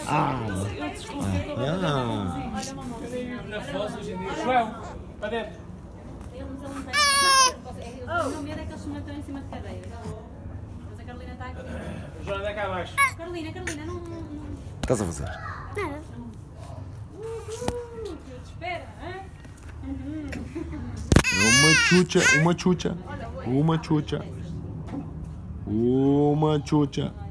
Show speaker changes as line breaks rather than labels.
Olha, mamãe.
João, para dentro.
O meu medo é que eles se metam em cima de cadeiras. Mas a Carolina está aqui.
João, anda cá abaixo.
Carolina, não.
Estás a fazer?
Nada.
Eu te espero, hein?
Uma chucha, uma chucha. Uma chucha. Uma chucha.